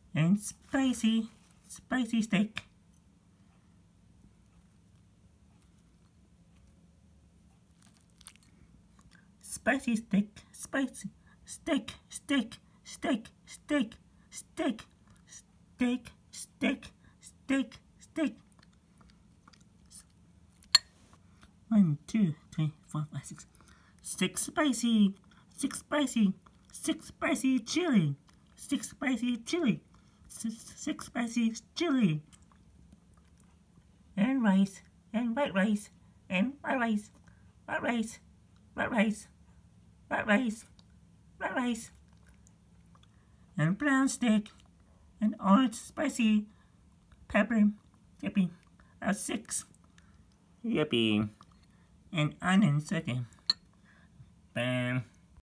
and spicy steak. Spicy steak, spicy steak, steak, steak, steak, steak, steak, steak, steak, steak. 1, 2, 3, 4, 5, 6. 6 spicy, 6 spicy, 6 spicy chili, 6 spicy chili, 6 spicy chili, and rice, and white rice, and white rice, white rice, white rice, white rice, white rice, and brown steak, and orange spicy pepper, yippee, 6, yippee, and onions again. Bam.